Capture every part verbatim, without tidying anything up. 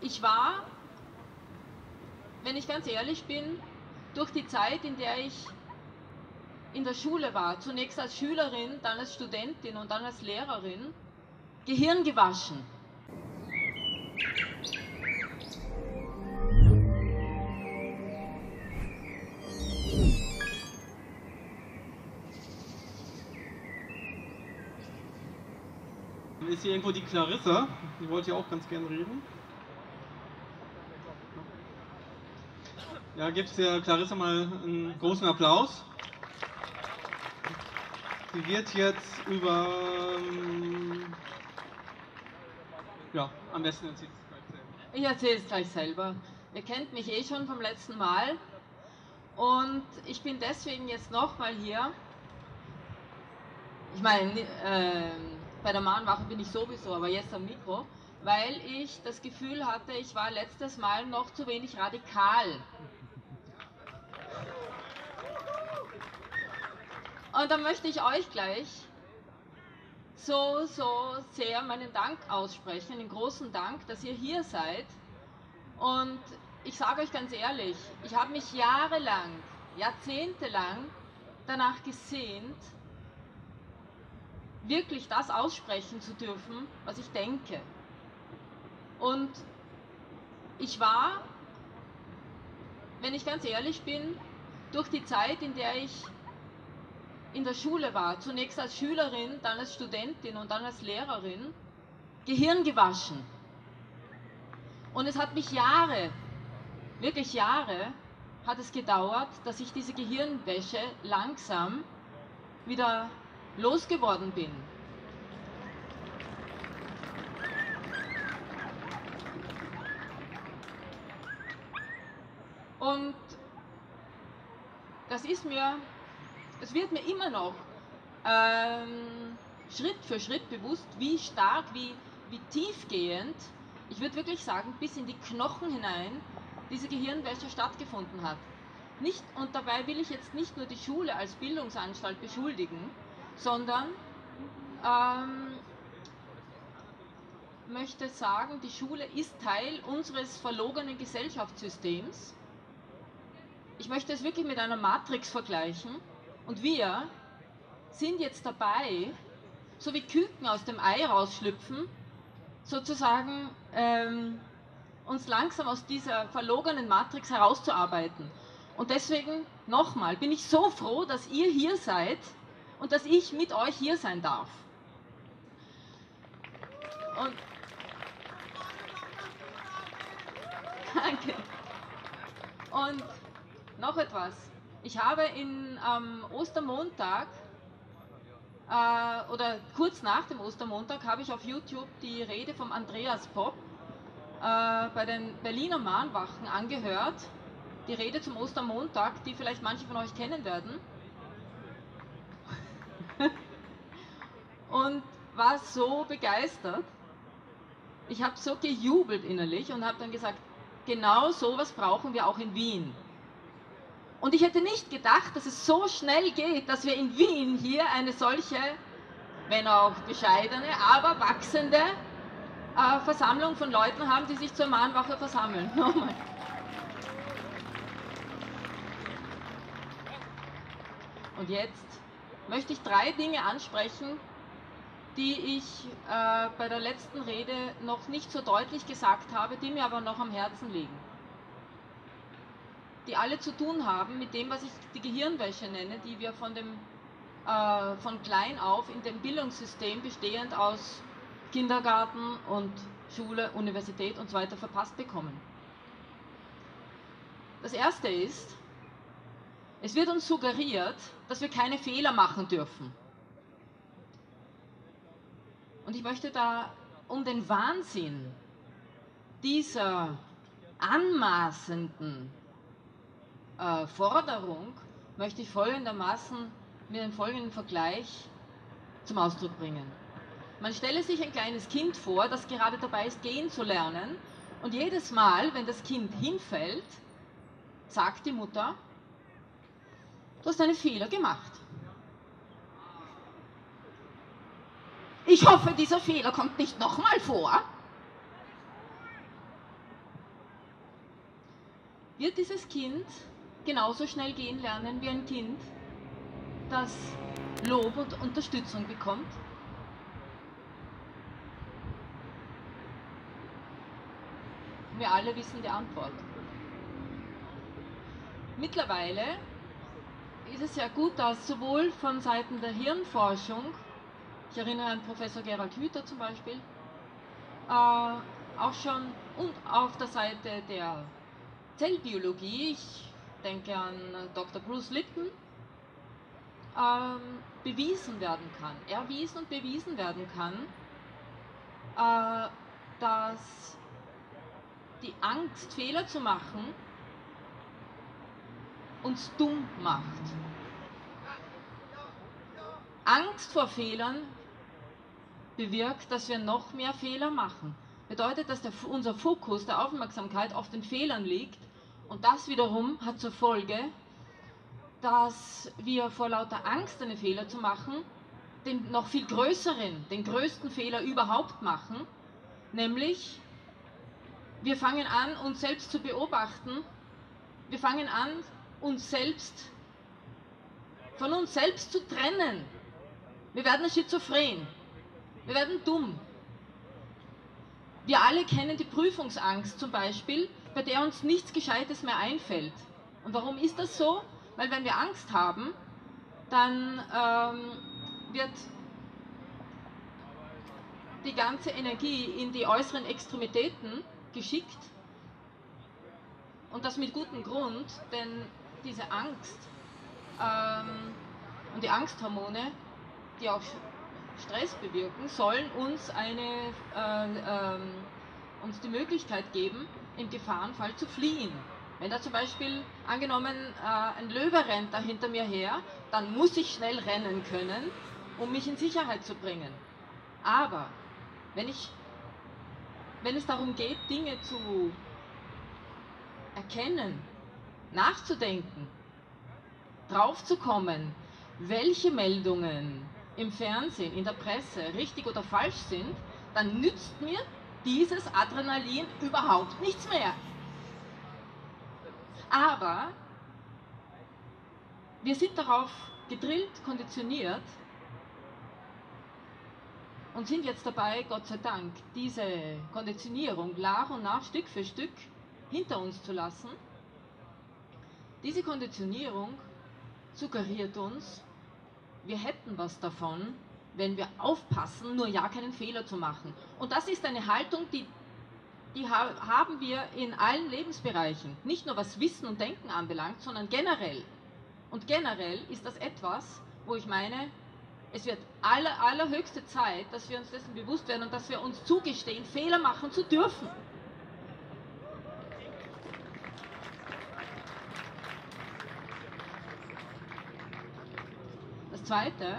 ich war, wenn ich ganz ehrlich bin, durch die Zeit, in der ich in der Schule war, zunächst als Schülerin, dann als Studentin und dann als Lehrerin, gehirngewaschen. Ist hier irgendwo die Clarissa? Die wollte ja auch ganz gern reden. Ja, gibt es der Clarissa mal einen großen Applaus. Sie wird jetzt über... Ja, am besten erzählt es gleich selber. Ich erzähle es gleich selber. Ihr kennt mich eh schon vom letzten Mal. Und ich bin deswegen jetzt nochmal hier. Ich meine, äh, bei der Mahnwache bin ich sowieso, aber jetzt am Mikro, weil ich das Gefühl hatte, ich war letztes Mal noch zu wenig radikal. Und da möchte ich euch gleich so, so sehr meinen Dank aussprechen, einen großen Dank, dass ihr hier seid. Und ich sage euch ganz ehrlich, ich habe mich jahrelang, jahrzehntelang danach gesehnt, wirklich das aussprechen zu dürfen, was ich denke. Und ich war, wenn ich ganz ehrlich bin, durch die Zeit, in der ich in der Schule war, zunächst als Schülerin, dann als Studentin und dann als Lehrerin, gehirngewaschen. Und es hat mich Jahre, wirklich Jahre, hat es gedauert, dass ich diese Gehirnwäsche langsam wieder losgeworden bin. Und das ist mir, es wird mir immer noch ähm, Schritt für Schritt bewusst, wie stark, wie, wie tiefgehend, ich würde wirklich sagen, bis in die Knochen hinein, diese Gehirnwäsche stattgefunden hat. Nicht, und dabei will ich jetzt nicht nur die Schule als Bildungsanstalt beschuldigen, sondern ähm, möchte sagen, die Schule ist Teil unseres verlogenen Gesellschaftssystems. Ich möchte es wirklich mit einer Matrix vergleichen und wir sind jetzt dabei, so wie Küken aus dem Ei rausschlüpfen, sozusagen ähm, uns langsam aus dieser verlogenen Matrix herauszuarbeiten. Und deswegen nochmal, bin ich so froh, dass ihr hier seid und dass ich mit euch hier sein darf. Und danke. Und noch etwas. Ich habe in, am Ostermontag äh, oder kurz nach dem Ostermontag habe ich auf YouTube die Rede vom Andreas Popp äh, bei den Berliner Mahnwachen angehört. Die Rede zum Ostermontag, die vielleicht manche von euch kennen werden. Und war so begeistert. Ich habe so gejubelt innerlich und habe dann gesagt, genau sowas brauchen wir auch in Wien. Und ich hätte nicht gedacht, dass es so schnell geht, dass wir in Wien hier eine solche, wenn auch bescheidene, aber wachsende äh, Versammlung von Leuten haben, die sich zur Mahnwache versammeln. Nochmal. Und jetzt möchte ich drei Dinge ansprechen, die ich äh, bei der letzten Rede noch nicht so deutlich gesagt habe, die mir aber noch am Herzen liegen. Die alle zu tun haben mit dem, was ich die Gehirnwäsche nenne, die wir von, dem, äh, von klein auf in dem Bildungssystem bestehend aus Kindergarten und Schule, Universität und so weiter verpasst bekommen. Das erste ist, es wird uns suggeriert, dass wir keine Fehler machen dürfen. Und ich möchte da um den Wahnsinn dieser anmaßenden äh, Forderung, möchte ich folgendermaßen mit einem folgenden Vergleich zum Ausdruck bringen. Man stelle sich ein kleines Kind vor, das gerade dabei ist, gehen zu lernen, und jedes Mal, wenn das Kind hinfällt, sagt die Mutter, du hast einen Fehler gemacht. Ich hoffe, dieser Fehler kommt nicht nochmal vor. wird dieses Kind genauso schnell gehen lernen wie ein Kind, das Lob und Unterstützung bekommt? Wir alle wissen die Antwort. Mittlerweile ist es sehr gut, dass sowohl von Seiten der Hirnforschung, ich erinnere an Professor Gerald Hüther zum Beispiel, äh, auch schon und auf der Seite der Zellbiologie, ich denke an Doktor Bruce Lipton, ähm, bewiesen werden kann, erwiesen und bewiesen werden kann, äh, dass die Angst, Fehler zu machen, uns dumm macht. Angst vor Fehlern bewirkt, dass wir noch mehr Fehler machen. Bedeutet, dass der, unser Fokus der Aufmerksamkeit auf den Fehlern liegt und das wiederum hat zur Folge, dass wir vor lauter Angst, einen Fehler zu machen, den noch viel größeren, den größten Fehler überhaupt machen, nämlich wir fangen an, uns selbst zu beobachten, wir fangen an, uns selbst von uns selbst zu trennen. Wir werden schizophren, wir werden dumm. Wir alle kennen die Prüfungsangst zum Beispiel, bei der uns nichts Gescheites mehr einfällt. Und warum ist das so? Weil wenn wir Angst haben, dann ähm, wird die ganze Energie in die äußeren Extremitäten geschickt und das mit gutem Grund, denn diese Angst ähm, und die Angsthormone, die auch Stress bewirken, sollen uns, eine, äh, ähm, uns die Möglichkeit geben, im Gefahrenfall zu fliehen. Wenn da zum Beispiel, angenommen, äh, ein Löwe rennt da hinter mir her, dann muss ich schnell rennen können, um mich in Sicherheit zu bringen. Aber wenn, ich, wenn es darum geht, Dinge zu erkennen, nachzudenken, draufzukommen, welche Meldungen im Fernsehen, in der Presse richtig oder falsch sind, dann nützt mir dieses Adrenalin überhaupt nichts mehr. Aber wir sind darauf gedrillt, konditioniert und sind jetzt dabei, Gott sei Dank, diese Konditionierung nach und nach, Stück für Stück hinter uns zu lassen. Diese Konditionierung suggeriert uns, wir hätten was davon, wenn wir aufpassen, nur ja keinen Fehler zu machen. Und das ist eine Haltung, die, die haben wir in allen Lebensbereichen, nicht nur was Wissen und Denken anbelangt, sondern generell. Und generell ist das etwas, wo ich meine, es wird aller, allerhöchste Zeit, dass wir uns dessen bewusst werden und dass wir uns zugestehen, Fehler machen zu dürfen. Das Zweite,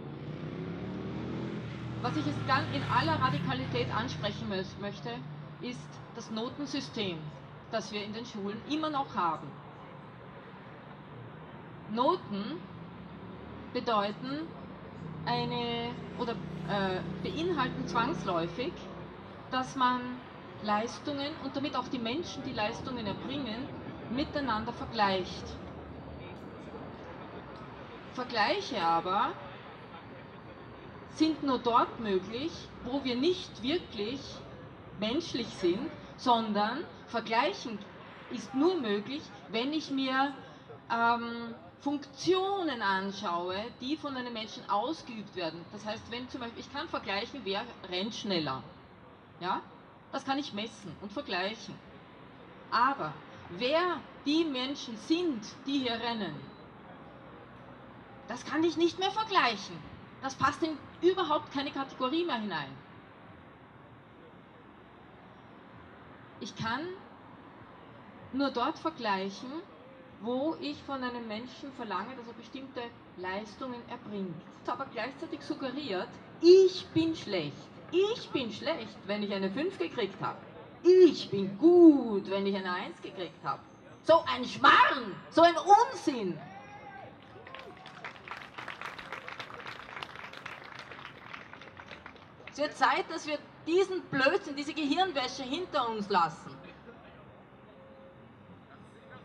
was ich jetzt ganz in aller Radikalität ansprechen möchte, ist das Notensystem, das wir in den Schulen immer noch haben. Noten bedeuten eine oder äh, beinhalten zwangsläufig, dass man Leistungen und damit auch die Menschen, die Leistungen erbringen, miteinander vergleicht. Vergleiche aber sind nur dort möglich, wo wir nicht wirklich menschlich sind, sondern Vergleichen ist nur möglich, wenn ich mir ähm, Funktionen anschaue, die von einem Menschen ausgeübt werden. Das heißt, wenn zum Beispiel, ich kann vergleichen, wer rennt schneller. Ja? Das kann ich messen und vergleichen. Aber wer die Menschen sind, die hier rennen, das kann ich nicht mehr vergleichen. Das passt in überhaupt keine Kategorie mehr hinein. Ich kann nur dort vergleichen, wo ich von einem Menschen verlange, dass er bestimmte Leistungen erbringt. Aber gleichzeitig suggeriert, ich bin schlecht. Ich bin schlecht, wenn ich eine fünf gekriegt habe. Ich bin gut, wenn ich eine eins gekriegt habe. So ein Schmarrn, so ein Unsinn. Es wird Zeit, dass wir diesen Blödsinn, diese Gehirnwäsche hinter uns lassen.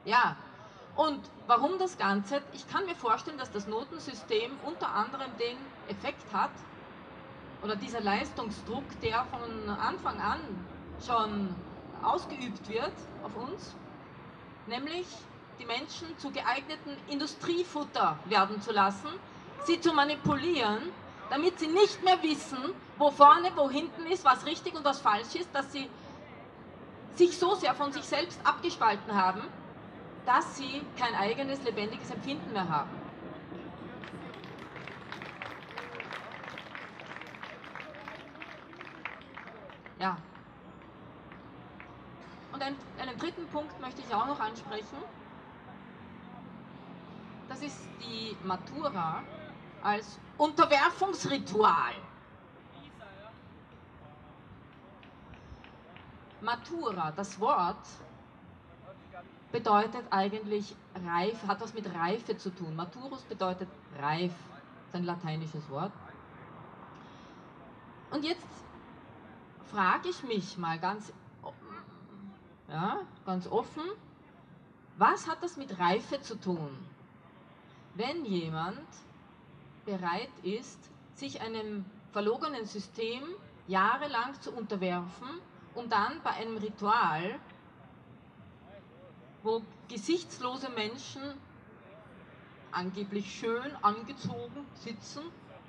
Ja, und warum das Ganze? Ich kann mir vorstellen, dass das Notensystem unter anderem den Effekt hat, oder dieser Leistungsdruck, der von Anfang an schon ausgeübt wird auf uns, nämlich die Menschen zu geeigneten Industriefutter werden zu lassen, sie zu manipulieren, damit sie nicht mehr wissen, wo vorne, wo hinten ist, was richtig und was falsch ist, dass sie sich so sehr von sich selbst abgespalten haben, dass sie kein eigenes lebendiges Empfinden mehr haben. Ja. Und einen, einen dritten Punkt möchte ich auch noch ansprechen. Das ist die Matura als Unterwerfungsritual. Matura, das Wort, bedeutet eigentlich reif, hat was mit Reife zu tun. Maturus bedeutet reif, ist ein lateinisches Wort. Und jetzt frage ich mich mal ganz, ja, ganz offen, was hat das mit Reife zu tun? Wenn jemand bereit ist, sich einem verlogenen System jahrelang zu unterwerfen, um dann bei einem Ritual, wo gesichtslose Menschen angeblich schön angezogen sitzen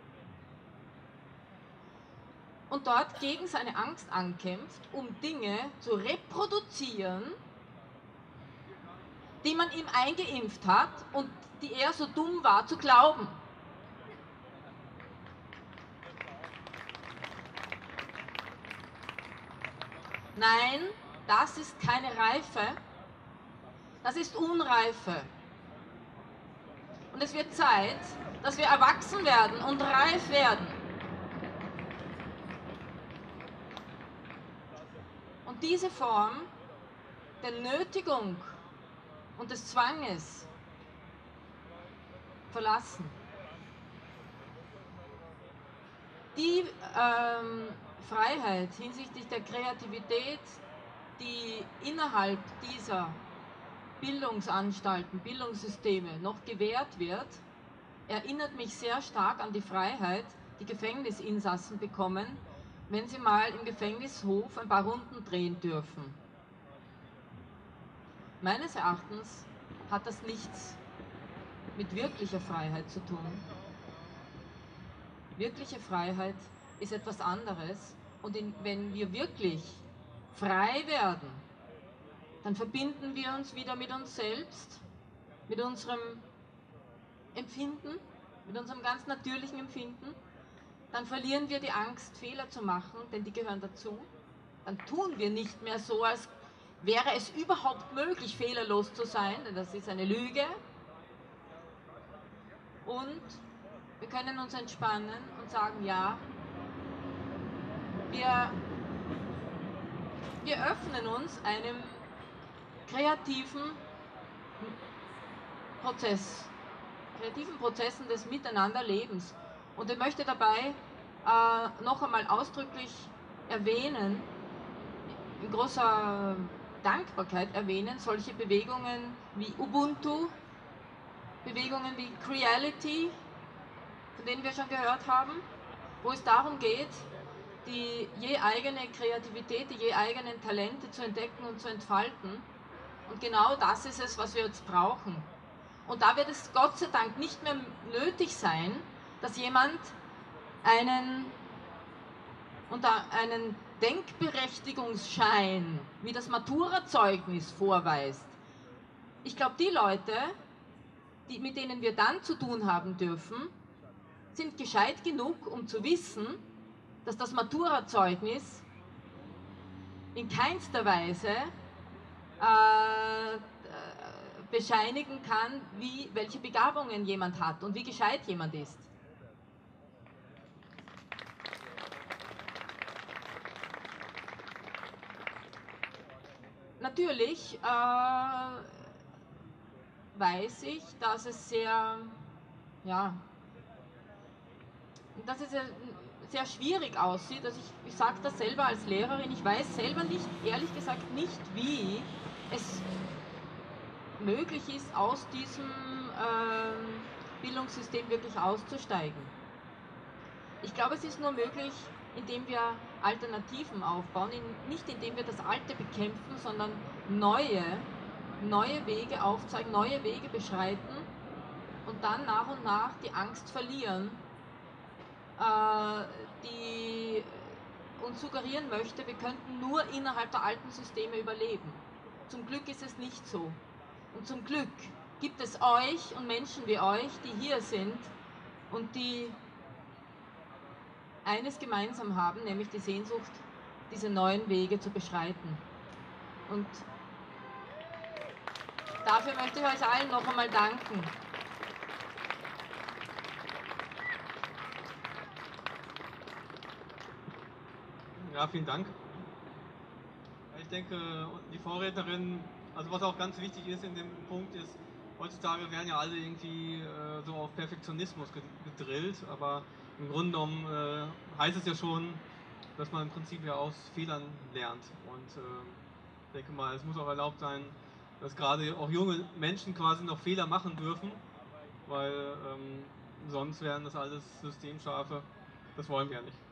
und dort gegen seine Angst ankämpft, um Dinge zu reproduzieren, die man ihm eingeimpft hat und die er so dumm war zu glauben. Nein, das ist keine Reife, das ist Unreife. Und es wird Zeit, dass wir erwachsen werden und reif werden. Und diese Form der Nötigung und des Zwanges verlassen. Die ähm, Freiheit hinsichtlich der Kreativität, die innerhalb dieser Bildungsanstalten, Bildungssysteme noch gewährt wird, erinnert mich sehr stark an die Freiheit, die Gefängnisinsassen bekommen, wenn sie mal im Gefängnishof ein paar Runden drehen dürfen. Meines Erachtens hat das nichts mit wirklicher Freiheit zu tun. Wirkliche Freiheit ist etwas anderes und in, wenn wir wirklich frei werden, dann verbinden wir uns wieder mit uns selbst, mit unserem Empfinden, mit unserem ganz natürlichen Empfinden. Dann verlieren wir die Angst, Fehler zu machen, denn die gehören dazu. Dann tun wir nicht mehr so, als wäre es überhaupt möglich, fehlerlos zu sein, denn das ist eine Lüge. Und wir können uns entspannen und sagen, ja, wir, wir öffnen uns einem kreativen Prozess, kreativen Prozessen des Miteinanderlebens. Und ich möchte dabei äh, noch einmal ausdrücklich erwähnen, in großer Dankbarkeit erwähnen, solche Bewegungen wie Ubuntu, Bewegungen wie Creality, von denen wir schon gehört haben, wo es darum geht, die je eigene Kreativität, die je eigenen Talente zu entdecken und zu entfalten. Und genau das ist es, was wir jetzt brauchen. Und da wird es Gott sei Dank nicht mehr nötig sein, dass jemand einen, unter einen Denkberechtigungsschein wie das Maturazeugnis vorweist. Ich glaube, die Leute, die, mit denen wir dann zu tun haben dürfen, sind gescheit genug, um zu wissen, dass das Maturazeugnis in keinster Weise äh, bescheinigen kann, wie, welche Begabungen jemand hat und wie gescheit jemand ist. Natürlich äh, weiß ich, dass es sehr, ja, dass es sehr schwierig aussieht. Also ich, ich sage das selber als Lehrerin, ich weiß selber nicht, ehrlich gesagt nicht, wie es möglich ist, aus diesem ähm, Bildungssystem wirklich auszusteigen. Ich glaube, es ist nur möglich, indem wir Alternativen aufbauen, in, nicht indem wir das Alte bekämpfen, sondern neue, neue Wege aufzeigen, neue Wege beschreiten und dann nach und nach die Angst verlieren, äh, die uns suggerieren möchte, wir könnten nur innerhalb der alten Systeme überleben. Zum Glück ist es nicht so. Und zum Glück gibt es euch und Menschen wie euch, die hier sind und die eines gemeinsam haben, nämlich die Sehnsucht, diese neuen Wege zu beschreiten. Und dafür möchte ich euch allen noch einmal danken. Ja, vielen Dank. Ich denke, die Vorrednerin, also was auch ganz wichtig ist in dem Punkt ist, heutzutage werden ja alle irgendwie äh, so auf Perfektionismus gedrillt, aber im Grunde genommen äh, heißt es ja schon, dass man im Prinzip ja aus Fehlern lernt. Und äh, ich denke mal, es muss auch erlaubt sein, dass gerade auch junge Menschen quasi noch Fehler machen dürfen, weil ähm, sonst wären das alles Systemschafe. Das wollen wir ja nicht.